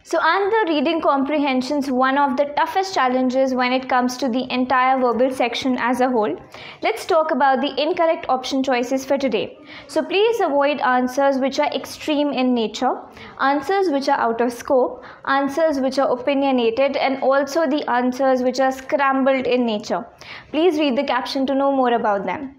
So, aren't the reading comprehensions one of the toughest challenges when it comes to the entire verbal section as a whole? Let's talk about the incorrect option choices for today. So, please avoid answers which are extreme in nature, answers which are out of scope, answers which are opinionated, and also the answers which are scrambled in nature. Please read the caption to know more about them.